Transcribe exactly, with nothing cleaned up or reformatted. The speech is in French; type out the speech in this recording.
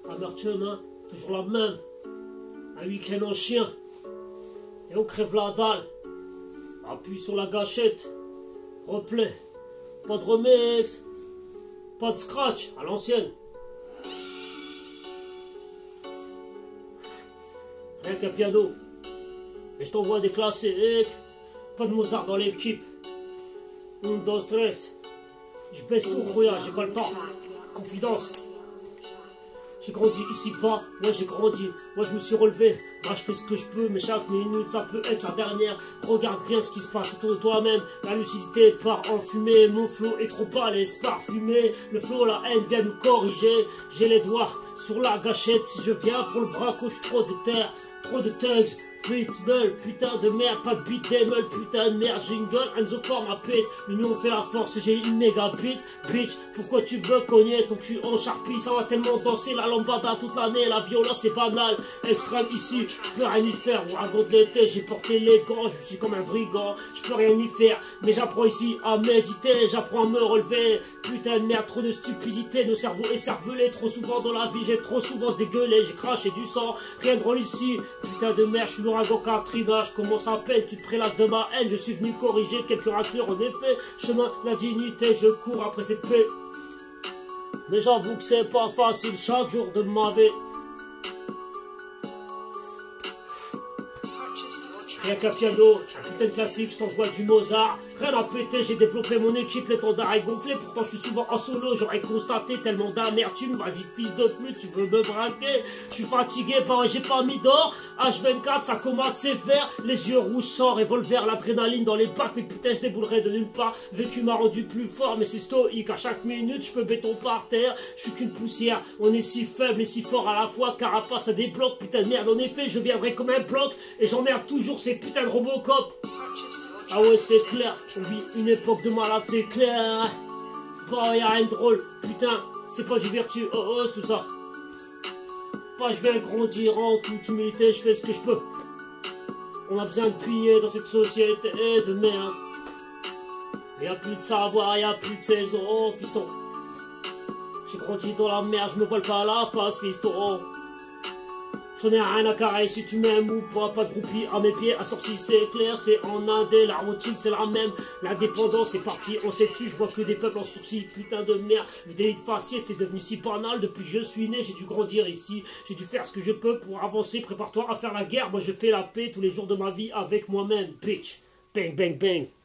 Amertume, hein, toujours la même. Un week-end en chien. Et on crève la dalle. Appuie sur la gâchette. Replay. Pas de remix. Pas de scratch à l'ancienne. Rien qu'un piano. Et je t'envoie des classiques. Pas de Mozart dans l'équipe. Un, deux, stress. Je baisse tout, Roya, j'ai pas le temps. Confidence. J'ai grandi ici bas, ouais j'ai grandi, moi je me suis relevé, moi je fais ce que je peux, mais chaque minute ça peut être la dernière. Regarde bien ce qui se passe autour de toi-même, la lucidité part en fumée, mon flow est trop balèze, parfumé, le flow, la haine vient nous corriger, j'ai les doigts sur la gâchette, si je viens pour le braco, je suis trop déter, trop de thugs. Pitbull, putain de merde, pas de beat Demel, putain de merde, jingle, Enzo forme ma pète, l'union fait la force, j'ai une méga beat, bitch, pourquoi tu veux cogner ton cul en charpie, ça va tellement danser la lambada toute l'année, la violence c'est banal, extrême ici, je peux rien y faire, ouragan de l'été, j'ai porté les gants, je suis comme un brigand, je peux rien y faire, mais j'apprends ici à méditer, j'apprends à me relever, putain de merde, trop de stupidité, nos cerveaux écervelés, trop souvent dans la vie, j'ai trop souvent dégueulé, j'ai craché du sang, rien de drôle ici, putain de merde, je suis l'ouragan Katrina, je commence à peine, tu te prélates de ma haine, je suis venu corriger quelques raclures en effet, chemin de la dignité, je cours après cette paix. Mais j'avoue que c'est pas facile chaque jour de ma vie. Rien qu'un piano, un putain de classique, je t'envoie du Mozart. Rien à péter, j'ai développé mon équipe, l'étendard est gonflé. Pourtant je suis souvent en solo, j'aurais constaté tellement d'amertume. Vas-y fils de pute, tu veux me braquer? Je suis fatigué, pareil j'ai pas mis d'or. H vingt-quatre, ça commande sévère. Les yeux rouges sans revolver, l'adrénaline dans les bacs. Mais putain je déboulerai de nulle part. Vécu m'a rendu plus fort, mais c'est stoïque. À chaque minute, je peux béton par terre. Je suis qu'une poussière, on est si faible et si fort à la fois. Carapace à des blocs, putain de merde. En effet, je viendrai comme un bloc et j'emmerde toujours ces putain de Robocop. Ah ouais c'est clair, on vit une époque de malade, c'est clair. Bah y'a rien de drôle, putain, c'est pas du vertu, oh oh c'est tout ça. Bah je viens grandir en toute humilité, je fais ce que je peux. On a besoin de plier dans cette société de merde. Y'a plus de savoir, y'a plus de saison, fiston. J'ai grandi dans la merde, je me vole pas la face, fiston. J'en ai rien à carrer si tu m'aimes ou pas, pas de groupie à mes pieds, à sortir c'est clair, c'est en indé, la routine c'est la même, l'indépendance c'est parti, on sait dessus, je vois que des peuples en sourcils, putain de merde, le délit de faciès c'était devenu si banal, depuis que je suis né, j'ai dû grandir ici, j'ai dû faire ce que je peux pour avancer, prépare-toi à faire la guerre, moi je fais la paix tous les jours de ma vie avec moi-même, bitch, bang bang bang.